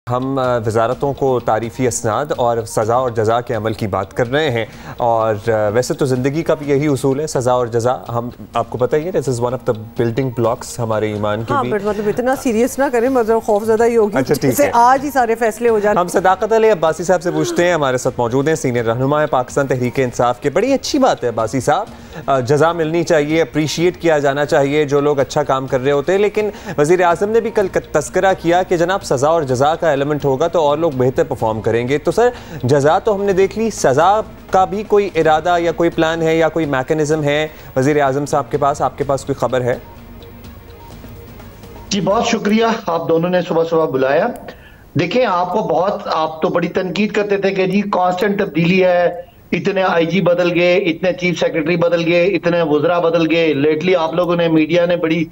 हम वजारतों को तारीफ़ी असनाद और सज़ा और जज़ा के अमल की बात कर रहे हैं। और वैसे तो ज़िंदगी का भी यही उसूल है, सज़ा और जज़ा। हम आपको पता ही है, this is one of the building blocks हमारे ईमान की। हाँ, बट मतलब इतना सीरियस ना करें, मतलब खौफज़दा ही होगी। अच्छा, ठीक है, आज ही सारे फैसले हो जाए। हम सदाकत अली अब्बासी साहब से पूछते हैं, हमारे साथ मौजूद हैं, सीनियर रहनुमा है पाकिस्तान तहरीक इंसाफ के। बड़ी अच्छी बात है अब्बासी साहब, जज़ा मिलनी चाहिए, अप्रीशिएट किया जाना चाहिए जो लोग अच्छा काम कर रहे होते हैं। लेकिन वज़ीर आज़म ने भी कल तस्करा किया कि जनाब सज़ा और जज़ा का एलिमेंट होगा तो और लोग बेहतर परफॉर्म करेंगे। तो सर, जज़ा तो हमने देख ली, सज़ा का भी कोई इरादा या कोई प्लान है या कोई मैकेनिज्म है वज़ीर आज़म साहब के पास? आपके पास कोई खबर है? जी, बहुत शुक्रिया, आप दोनों ने सुबह सुबह बुलाया। देखें, आप तो बड़ी तनकीद करते थे कि जी कांस्टेंट तब्दीली है, इतने आईजी बदल गए, इतने चीफ सेक्रेटरी बदल गए, इतने वुज़रा बदल गए। लेटली आप लोगों ने, मीडिया ने बड़ी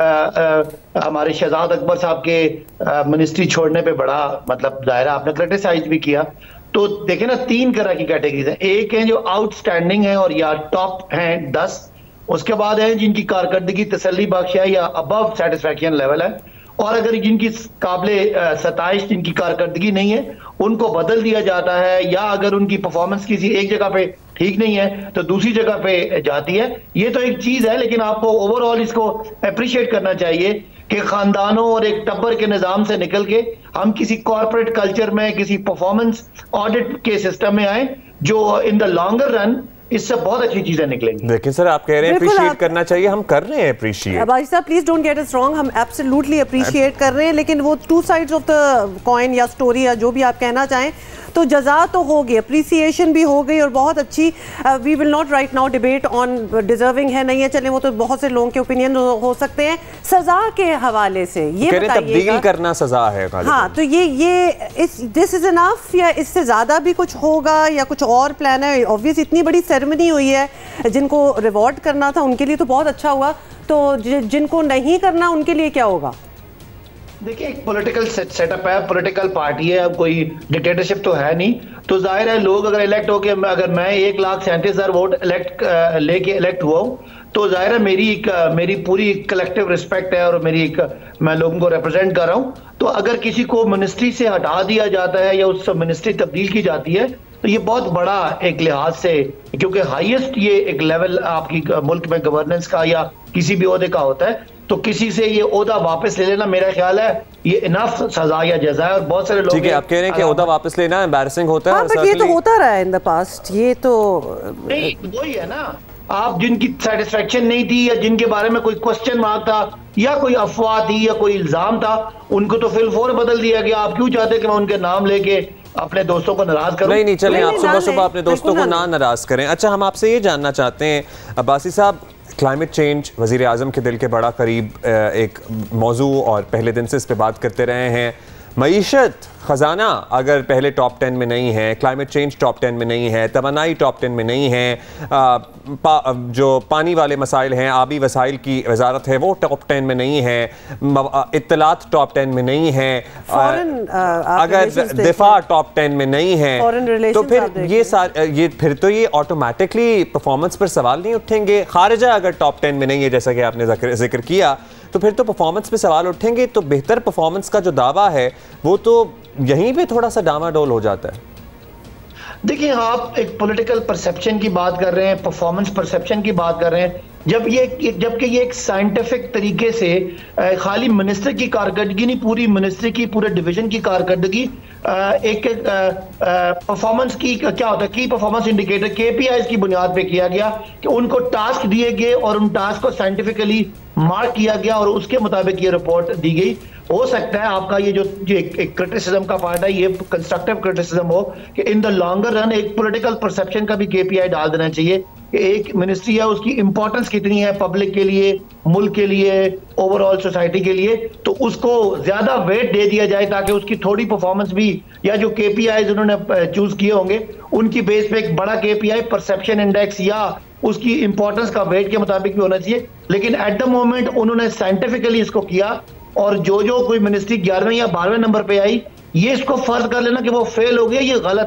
हमारे शहजाद अकबर साहब के मिनिस्ट्री छोड़ने पे बड़ा मतलब ज़ाहिर आपने क्रिटिसाइज भी किया। तो देखें ना, 3 तरह की कैटेगरीज हैं। एक है जो आउटस्टैंडिंग है और या टॉप हैं 10, उसके बाद है जिनकी कारकर्दगी तसल्ली बख्श है या अबव सेटिस्फैक्शन लेवल है, और अगर जिनकी काबिले सताइश जिनकी कारकर्दगी नहीं है उनको बदल दिया जाता है, या अगर उनकी परफॉर्मेंस किसी एक जगह पे ठीक नहीं है तो दूसरी जगह पे जाती है। ये तो एक चीज है, लेकिन आपको ओवरऑल इसको अप्रिशिएट करना चाहिए कि खानदानों और एक टब्बर के निजाम से निकल के हम किसी कॉर्पोरेट कल्चर में, किसी परफॉर्मेंस ऑडिट के सिस्टम में आए जो इन द लॉन्गर रन इससे बहुत अच्छी चीजें निकलेंगी। लेकिन सर, आप कह रहे हैं अप्रिशिएट करना चाहिए, हम कर रहे हैं अप्रिशिएट। भाई साहब, please don't get us wrong, हम एब्सोल्युटली अप्रिशिएट कर रहे हैं, लेकिन वो 2 साइड्स ऑफ द कॉइन या स्टोरी या जो भी आप कहना चाहें, तो जज़ा तो हो गई, अप्रिसिएशन भी हो गई और बहुत अच्छी। We will not right now debate on deserving है नहीं है, चले वो तो बहुत से लोगों के ओपिनियन हो सकते हैं। सज़ा के हवाले से ये बताइएगा, तब्दील करना सज़ा है। हाँ, तो दिस इज इनफ या इससे ज़्यादा भी कुछ होगा या कुछ और प्लान है? ऑब्वियस इतनी बड़ी सेरेमनी हुई है, जिनको रिवॉर्ड करना था उनके लिए तो बहुत अच्छा हुआ, तो जिनको नहीं करना उनके लिए क्या होगा? देखिए, एक पॉलिटिकल सेटअप है, पॉलिटिकल पार्टी है, अब कोई डिक्टेटरशिप तो है नहीं। तो जाहिर है लोग अगर इलेक्ट होके, अगर मैं 1,37,000 वोट लेके इलेक्ट हुआ हूँ, तो जाहिर है मेरी पूरी कलेक्टिव रिस्पेक्ट है और मैं लोगों को रिप्रेजेंट कर रहा हूँ। तो अगर किसी को मिनिस्ट्री से हटा दिया जाता है या उस मिनिस्ट्री तब्दील की जाती है तो ये बहुत बड़ा एक लिहाज से, क्योंकि हाईएस्ट ये एक लेवल आपकी मुल्क में गवर्नेंस का या किसी भी ओहदे का होता है, तो किसी से ये ओहदा वापस ले लेना मेरा ख्याल है ये इनफ सजा या जज़ा है। और बहुत सारे लोग, ठीक है, आप कह रहे हैं कि ओहदा वापस लेना एम्बैरसिंग होता है। हाँ, बट ये तो होता रहा है इन द पास्ट, ये तो नहीं, वही है ना। आप जिनकी सेटिस्फेक्शन नहीं थी या जिनके बारे में कोई क्वेश्चन मार्क था या कोई अफवाह थी या कोई इल्जाम था, उनको तो फिलफौर बदल दिया गया। आप क्यों चाहते कि मैं उनके नाम लेके अपने दोस्तों को नाराज करूं? नहीं, चलें, आप सुबह सुबह अपने दोस्तों को ना नाराज करें। अच्छा, हम आपसे ये जानना चाहते हैं अब्बासी साहब, क्लाइमेट चेंज वज़ीर आज़म के दिल के बड़ा करीब एक मौजू और पहले दिन से इस पर बात करते रहे हैं। मईशत ख़जाना अगर पहले टॉप 10 में नहीं है, क्लाइमेट चेंज टॉप 10 में नहीं है, तवानाई टॉप 10 में नहीं है, जो पानी वाले मसाइल हैं, आबी वसाइल की वजारत है वो टॉप 10 में नहीं है, इत्तलात टॉप 10 में नहीं है, अगर दिफा टॉप 10 में नहीं है, तो फिर तो ये ऑटोमेटिकली परफॉर्मेंस पर सवाल नहीं उठेंगे। खारिजा अगर टॉप 10 में नहीं है, जैसा कि आपने जिक्र किया, तो फिर तो परफॉर्मेंस पे सवाल उठेंगे। तो बेहतर परफॉर्मेंस का जो दावा है वो तो यहीं पे थोड़ा सा डामाडोल हो जाता है। देखिए, आप एक पॉलिटिकल परसेप्शन की बात कर रहे हैं, परफॉर्मेंस परसेप्शन की बात कर रहे हैं, जबकि ये एक साइंटिफिक तरीके से खाली मिनिस्टर की कारकर्दगी नहीं, पूरी मिनिस्ट्री की, पूरे डिवीजन की कारकर्दगी एक परफॉर्मेंस की क्या होता है, की परफॉर्मेंस इंडिकेटर KPIs की बुनियाद पे किया गया कि उनको टास्क दिए गए और उन टास्क को साइंटिफिकली मार्क किया गया और उसके मुताबिक ये रिपोर्ट दी गई। हो सकता है आपका ये जो एक क्रिटिसिज्म का पार्ट है, ये कंस्ट्रक्टिव क्रिटिसिज्म हो कि इन द लॉन्गर रन एक पॉलिटिकल परसेप्शन का भी KPI डाल देना चाहिए कि एक मिनिस्ट्री है उसकी इंपॉर्टेंस कितनी है पब्लिक के लिए, मुल्क के लिए, ओवरऑल सोसाइटी के लिए, तो उसको ज्यादा वेट दे दिया जाए ताकि उसकी थोड़ी परफॉर्मेंस भी या जो KPIs उन्होंने चूज किए होंगे उनकी बेस पे एक बड़ा KPI परसेप्शन इंडेक्स या उसकी इंपॉर्टेंस का वेट के मुताबिक भी होना चाहिए। लेकिन एट द मोमेंट उन्होंने साइंटिफिकली इसको किया और जो कोई मिनिस्ट्री 11वें या 12वें नंबर पे आई, ये इसको फर्ज कर लेना कि वो फेल हो गया, ये गलत है।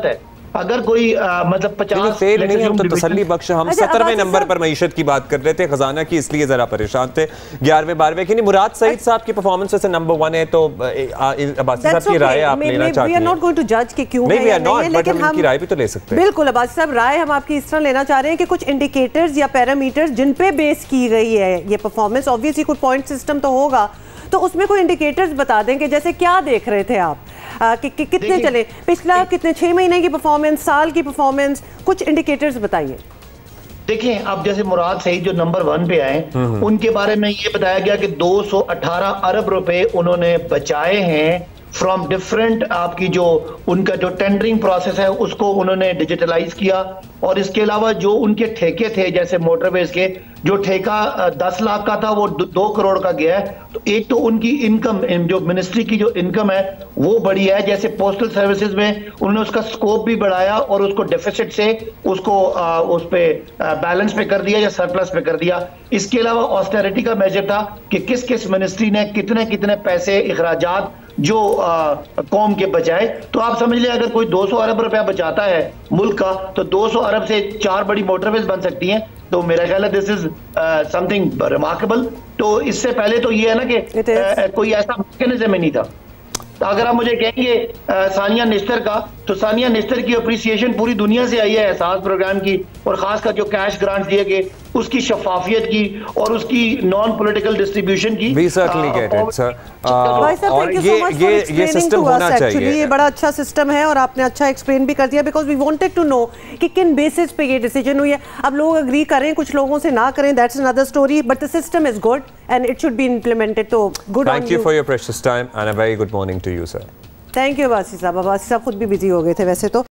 अगर कोई मतलब 50 फेल नहीं, हम तो तसल्ली बख्श, हम 17वें नंबर पर मईशत की बात कर रहे थे, खजाना की, इसलिए जरा परेशान थे 11वें 12वें की नहीं। मुराद सईद साहब की परफॉर्मेंस से नंबर 1 है, तो अब्बासी साहब की राय आप लेना चाहते हैं? We are not going to जज कि क्यों है या नहीं है, लेकिन हम उनकी राय भी तो ले सकते हैं। बिल्कुल अब्बासी साहब, राय हम आपकी इस तरह लेना चाह रहे हैं कि कुछ इंडिकेटर्स या पैरामीटर्स जिन पे बेस की गई है ये परफॉर्मेंस, ऑब्वियसली कोई पॉइंट सिस्टम तो होगा, तो उसमें कोई इंडिकेटर्स बता दें कि जैसे क्या देख रहे थे आप कि कितने चले पिछला, कितने 6 महीने की परफॉर्मेंस, साल की परफॉर्मेंस, कुछ इंडिकेटर्स बताइए। देखिए, अब जैसे मुराद सईद जो नंबर 1 पे आए, उनके बारे में ये बताया गया कि 218 अरब रुपए उन्होंने बचाए हैं फ्रॉम डिफरेंट, आपकी जो उनका जो टेंडरिंग प्रोसेस है उसको उन्होंने डिजिटलाइज किया। और इसके अलावा जो उनके ठेके थे, जैसे मोटरवेज के, जो ठेका 10 लाख का था वो 2 करोड़ का गया है। तो एक तो उनकी इनकम, जो मिनिस्ट्री की जो इनकम है वो बढ़ी है। जैसे पोस्टल सर्विसेज में उन्होंने उसका स्कोप भी बढ़ाया और उसको डेफिसिट से उसको उस पे बैलेंस पे कर दिया या सरप्लस पे कर दिया। इसके अलावा ऑस्टेरिटी का मेजर था कि किस किस मिनिस्ट्री ने कितने कितने पैसे इखराजात जो कौम के बचाए। तो आप समझ लें, अगर कोई 200 अरब रुपया बचाता है मुल्क का, तो 200 अरब से 4 बड़ी मोटरवेज बन सकती हैं। तो मेरा ख्याल है दिस इज समथिंग रिमार्केबल। तो इससे पहले तो ये है ना कि कोई ऐसा मैकेनिज्म ही नहीं था। तो अगर आप मुझे कहेंगे सानिया निश्तर का, तो सानिया निश्तर की अप्रिसिएशन पूरी दुनिया से आई है एहसास प्रोग्राम की, और खासकर जो कैश ग्रांट दिए गए उसकी शफाफियत की और उसकी नॉन पॉलिटिकल डिस्ट्रीब्यूशन की। We certainly get it, sir. और ये सिस्टम होना चाहिए। ये बड़ा अच्छा सिस्टम है और आपने अच्छा एक्सप्लेन भी कर दिया, because we wanted to know कि किन बेसिस पे ये डिसीजन हुई है। अब लोग अग्री करें, कुछ लोगों से ना करें, that's another story, but the system is good and it should be implemented. तो good on you. Thank you for your precious time and a very good morning to you, sir. Thank you Abbasi साहब। अब्बासी साहब खुद भी busy हो गए थे वैसे तो।